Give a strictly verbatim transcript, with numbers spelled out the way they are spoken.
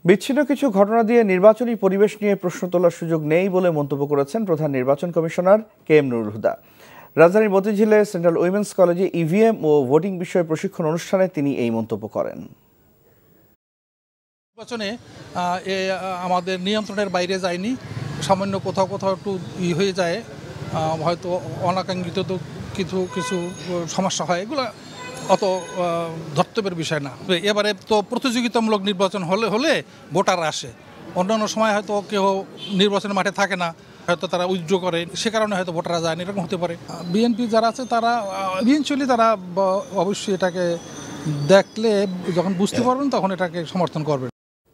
বিচ্ছিন্ন কিছু ঘটনা দিয়ে নির্বাচনী পরিবেশ নিয়ে প্রশ্ন তোলার সুযোগ নেই বলে মন্তব্য করেছেন প্রধান নির্বাচন commissioner K M Nurul Huda. রাজধানীর মতিঝিলে সেন্ট্রাল উইমেন্স কলেজে ইভিএম ও ভোটিং বিষয়ে প্রশিক্ষণ অনুষ্ঠানে তিনি এই মন্তব্য করেন। নির্বাচনে আমাদের নিয়ন্ত্রণের বাইরে যায়নি, সামান্য কোথাও কোথাও একটু ই হয়ে যায়, হয়তো অনাকাঙ্ক্ষিত তো কিছু কিছু সমস্যা হয়, এগুলো অত ধর্তব্যের বিষয় না। এবারে তো প্রতিযোগিতামূলক নির্বাচন হলে হলে ভোটার আসে, অন্যান্য সময় হয়তো কেউ নির্বাচনের মাঠে থাকে না, হয়তো তারা উইথড্র করে, সে কারণে হয়তো ভোটাররা যায় না, এরকম হতে পারে। বিএনপি যারা আছে তারা ইভেনচুয়ালি তারা অবশ্যই এটাকে দেখলে যখন বুঝতে পারবেন তখন এটাকে সমর্থন করবেন।